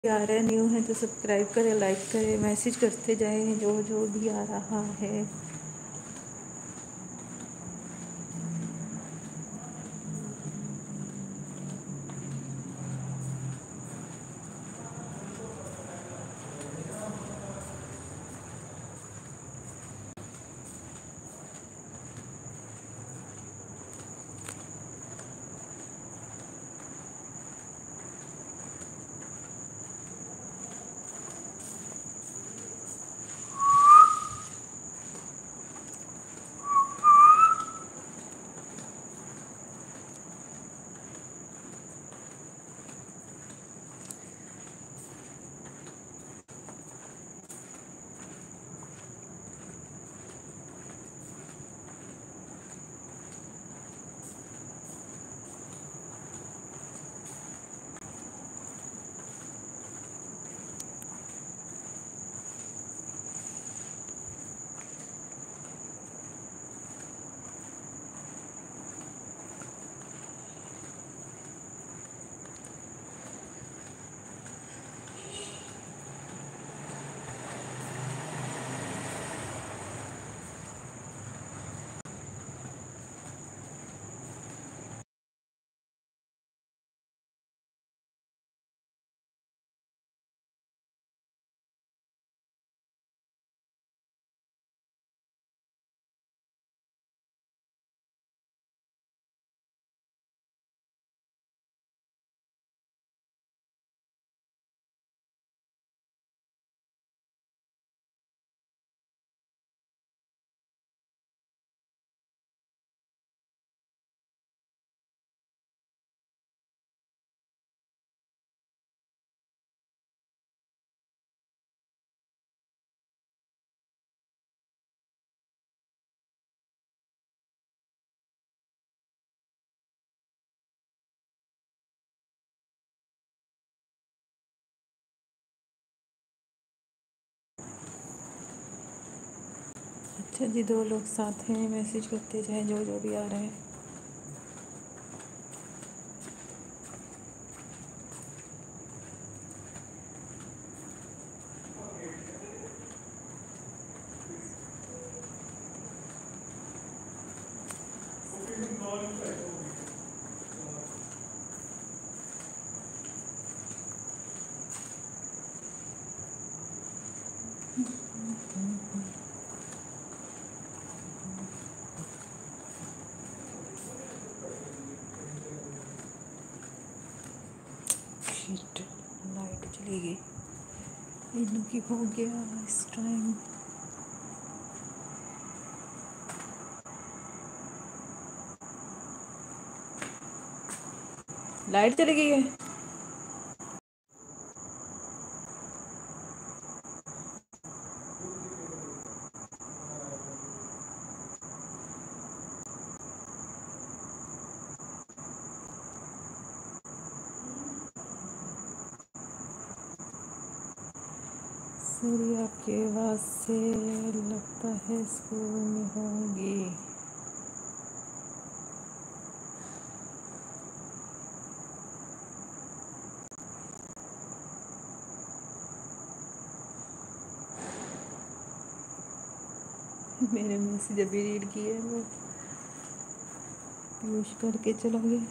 आ रहा है, न्यू है तो सब्सक्राइब करें, लाइक करें, मैसेज करते जाएं जो जो भी आ रहा है। अच्छा जी, 2 लोग साथ हैं, मैसेज करते जाएं जो जो भी आ रहा है। शिट, लाइट चली गई। इन्हों की हो गया इस टाइम। लाइट चली गई है। सॉरी, आपकी आवाज़ से लगता है स्कूल में होंगी। मेरे मैसेज अभी रीड किए, वो यूज करके चला गया।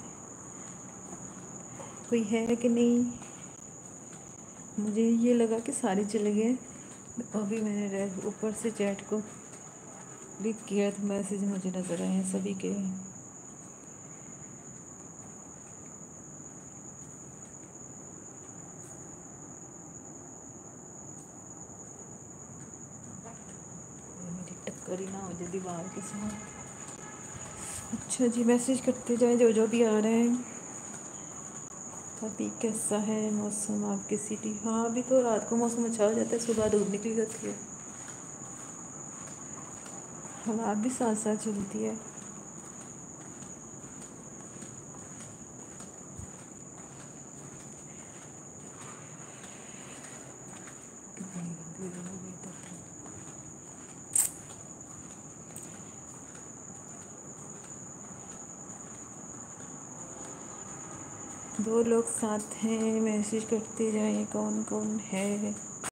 कोई है कि नहीं? मुझे ये लगा कि सारे चले गए। अभी मैंने ऊपर से चैट को क्लिक किया तो मैसेज मुझे नज़र आए हैं सभी के। मेरी टक्कर ही ना हो जाए दीवार के साथ। अच्छा जी, मैसेज करते जाए जो जो भी आ रहे हैं। अभी कैसा है मौसम आपकी सिटी? हाँ, अभी तो रात को मौसम अच्छा हो जाता है, सुबह धूप निकली जाती है, हवा भी साथ साथ चलती है। दो लोग साथ हैं, मैसेज करते जाएं कौन कौन है।